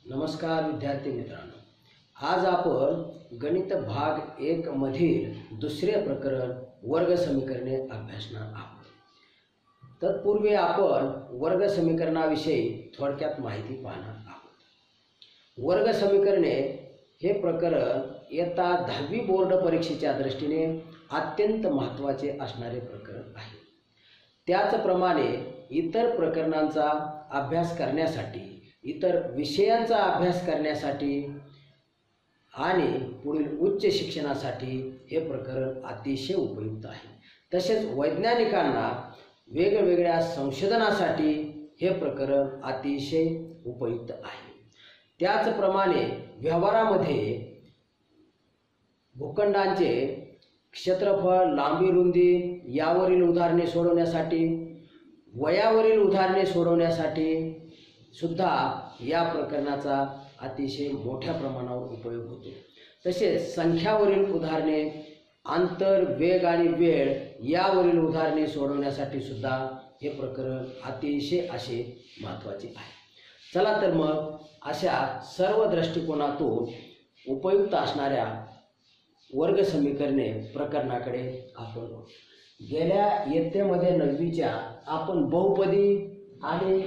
नमस्कार विद्यार्थी मित्रांनो, आज आपण गणित भाग 1 मधील दुसरे प्रकरण वर्ग समीकरणे अभ्यासणार आहोत। तत्पूर्वी आपण वर्ग समीकरणाविषयी थोडक्यात माहिती पाहणार आहोत। वर्ग समीकरणे हे प्रकरण इयत्ता 10वी बोर्ड परीक्षेच्या दृष्टीने अत्यंत महत्त्वाचे असणारे प्रकरण आहे। त्याचप्रमाणे इतर प्रकरणांचा अभ्यास करण्यासाठी, इतर विषयांचा अभ्यास करण्यासाठी आणि पुढील उच्च शिक्षणासाठी हे प्रकरण अतिशय उपयुक्त आहे। तसेच वैज्ञानिकांना वेगवेगळ्या संशोधनासाठी हे प्रकरण अतिशय उपयुक्त आहे। त्याचप्रमाणे व्यवहारामध्ये भूखंडांचे क्षेत्रफळ, लांबी, रुंदी यावरील उदाहरणे सोडवण्यासाठी, वयावरील उदाहरणे सोडवण्यासाठी सुद्धा या प्रकरणाचा अतिशय मोठ्या प्रमाणावर उपयोग होतो। तसेच संख्यावरील उदाहरणे, अंतर, वेग आणि वेळ यावरील उदाहरणे सोडवण्यासाठी सुद्धा हे प्रकरण अतिशय असे महत्त्वाचे आहे। चला तर मग अशा सर्व दृष्टिकोनातून उपयुक्त असणाऱ्या वर्ग समीकरणे प्रकरणाकडे आपण गेल्या इयत्तेमध्ये 9वीच्या आपण बहुपदी आणि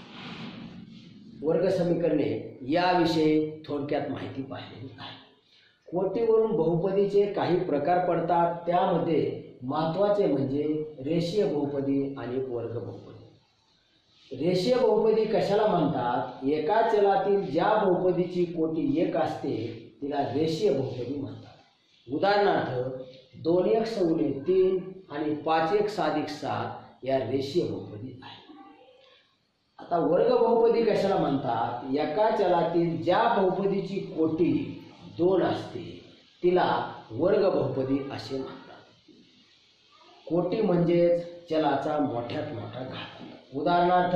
वर्ग समीकरणे याविषयी थोडक्यात माहिती पाहिलेली आहे। कोटीवरून बहुपदीचे काही प्रकार पडतात, त्यामध्ये महत्त्वाचे म्हणजे रेषीय बहुपदी आणि वर्ग बहुपदी। रेषीय बहुपदी कशाला म्हणतात? एका चलातील ज्या बहुपदीची कोटी 1 असते तिला रेषीय बहुपदी म्हणतात। उदाहरणार्थ 2x + 3 आणि 5x + 7 या रेषीय बहुपदी आहेत। आता वर्ग बहुपदी कशाला म्हणतात? एका चलातील ज्या बहुपदीची कोटी 2 असते तिला वर्ग बहुपदी असे म्हणतात। कोटी म्हणजेच चलाचा मोठ्यात मोठा घातांक। उदाहरणार्थ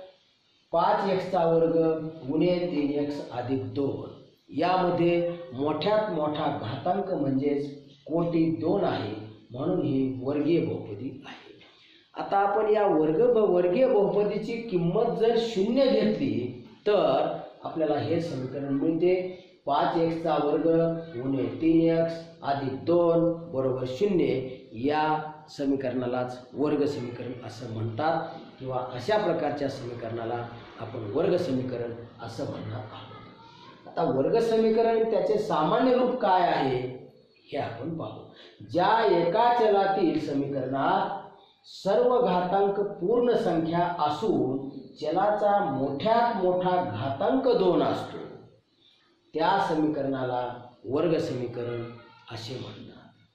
5x² × 3x + 2 यामध्ये मोठ्यात मोठा घातांक म्हणजेच कोटी 2 आहे, म्हणून ही वर्गीय बहुपदी आहे। आता आपण या वर्गीय बहुपदीची किंमत जर 0 घेतली तर आपल्याला हे समीकरण मिळते। 5x² × 3x + 2 = 0 या समीकरणालाच वर्ग समीकरण असं म्हणतात, किंवा अशा प्रकारच्या समीकरणाला आपण वर्ग समीकरण असं म्हणणार आहोत। आता वर्ग समीकरण त्याचे सामान्य रूप काय आहे हे आपण पाहू। ज्या एका चलातील समीकरणात सर्व घातांक पूर्ण संख्या असून चलाचा मोठ्यात मोठा घातांक 2 असतो त्या समीकरणाला वर्ग समीकरण असे म्हणतात।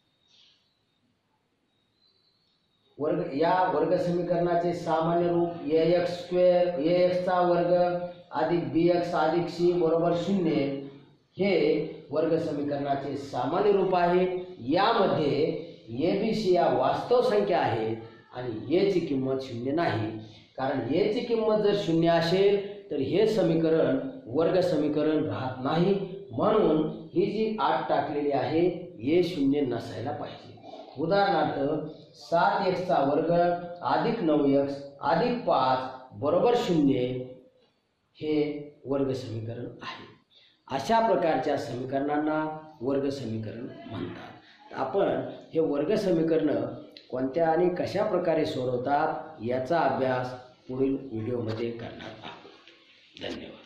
या वर्ग समीकरणाचे सामान्य रूप ax² + bx + c = 0 हे वर्ग समीकरणाचे सामान्य रूप आहे। यामध्ये abc या वास्तव संख्या आहेत आणि a ची किंमत 0 नाही, कारण a ची किंमत जर 0 असेल तर हे समीकरण वर्ग समीकरण राहत नाही, म्हणून ही जी अट टाकलेली आहे a 0 नसायला पाहिजे। उदाहरणार्थ 7x² + 9x + 5 = 0 हे वर्ग समीकरण आहे। अशा प्रकारच्या समीकरणांना वर्ग समीकरण म्हणतात। आपण हे वर्ग समीकरण कोणत्या आणि कशा प्रकारे सोडवतात याचा अभ्यास पुढील व्हिडिओमध्ये करणार आहोत। धन्यवाद।